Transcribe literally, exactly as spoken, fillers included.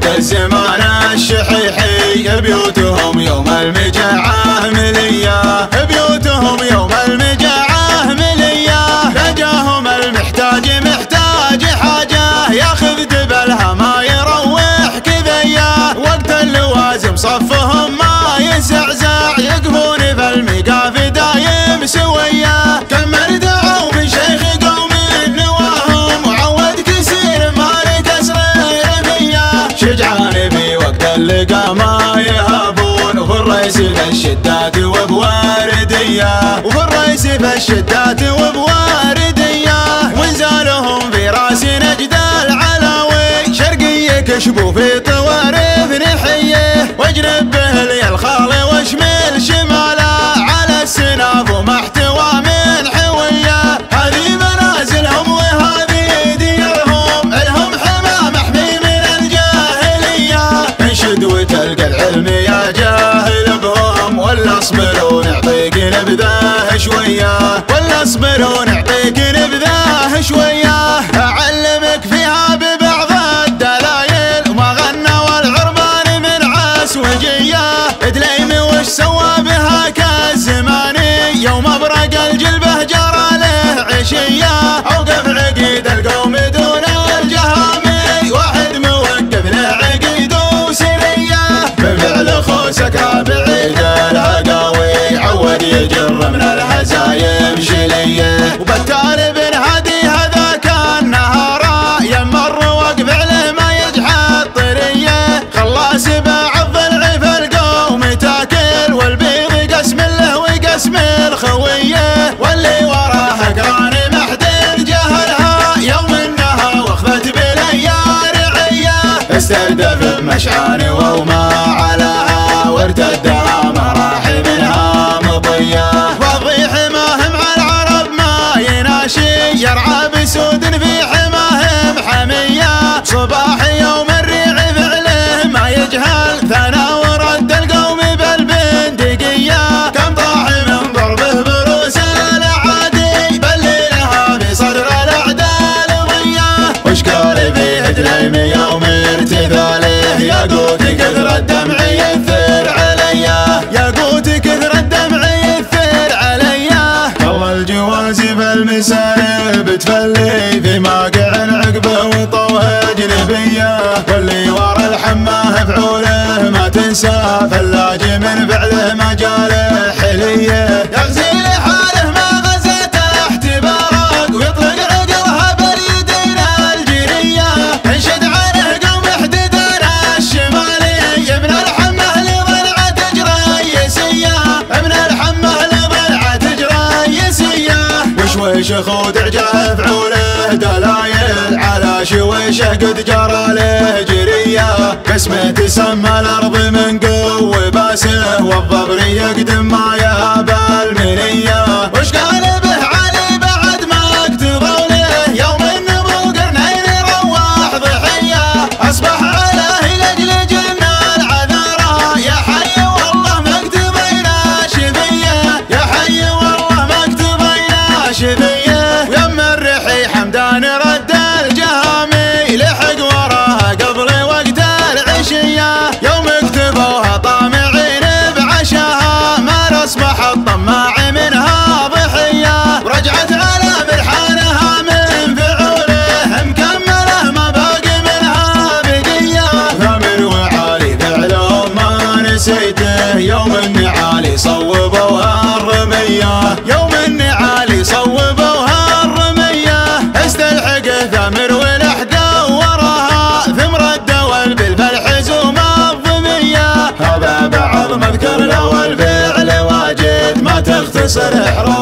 وقت الزمان الشحيحي بيوتهم يوم المجاعة ملية، بيوتهم يوم المجاعة ملية. لقاهم المحتاج محتاج حاجة ياخذ دبلها ما يروح كذية. وقت اللوازم صفهم ما يزعزع يقفون في المقاف دايم سوية. كم مردعوا من شيخ قوم نواهم وعود كسير مال كسر رمية. شجعان في وقت اللقا ما يهابون وفي الريس في الشدات وبواردية، وفي الريس في الشدات وبواردية. وانزالهم في راس نجد العلاوي شرقي كشبوا في طوارف نحية. واجنب به لي الخالي واشمل شماله على السناب ومحتوى من حوية. هذه منازلهم وهذه ديارهم الهم حمى محمي من الجاهلية. انشد وتلقى العلم يا جاهل بهم ولا اصبر ونعطيك نبذاه شوية، ولا اصبر ونعطيك نبذاه شوية. اعلمك فيها ببعض الدلايل وما غنى والعربان من عسوجية. دليمي وش سوى بها كالزماني يوم ابرق الجلبه جرى له عشية. اوقف عقيد القوم دون الجهامي واحد موقف له عقيد وسرية. بفعل خوسك بعيد الهقاوي عود يجر من الهزايم شلية. وبالتالي بن هادي هذاك النهار يمر وقف عليه ما يجحد طرية. خلاص بعض العيف القوم تاكل والبيض قسم له وقسم الخوية. واللي وراه قران محدد جهلها يوم انها واخذت بليا رعية. استردف بمشعان وما علاها وارتدها مراحي منها مضية. وضي حماهم على العرب ما يناشي يرعى بسود في حماهم حمية. صباح يوم الريع فعله ما يجهل ثنا ورد القوم بالبندقية. كم طاح من ضربه بروس الاعادي بليلها في صدر الاعداء ضية. وش قال فيه دليمي يوم ارتثاله ياقوت كثر الدمع يثر عليا، ياقوت كثر الدمع يثر عليا. والله الجوازي بالمسالب تفلي في ماقع عقبه وطوه جلبيه. واللي ورا الحماه فعوله ما تنسى فلاج من فعله ما جاله حليه. يغزي لحاله ما غزا تحت بارق ويطلق عقلها باليدين الجريه. انشد عنه قوم حددنا الشمالي من الحمه لضلعه جريسيه، من الحمه لضلعه جريسيه. وشويش خود عجاه فعوله دلايل على شويشه قد جرى له جريه. قسمه تسمى الارض من قوه باسه والضبر يقدم ما يابى المنيه. وش قال به علي بعد ما اقتضوا له يوم النبو قرنين روح ضحيه. اصبح عليه لاجل جنة العذارى يا حي والله ما اقتضينا شفيه، يا حي والله ما اقتضينا شفيه. ويم الرحي حمدان رد الجهامي لحق وراها قبل وقت العشيه. يوم اكتبوها طامعين بعشاها ما اصبح الطماع منها ضحيه. ورجعت على برحانها من فعوله مكمله ما باقي منها بقيه. ثامر وعالي فعلهم ما نسيته يوم النعالي صوبوها الرميه، يوم النعالي صوبوها الرميه. استلحق ثامر ولحقه وراها ثمر الدول بالفلح زوما الضميه. هذا بعض مذكر له والفعل واجد ما تختصر احرام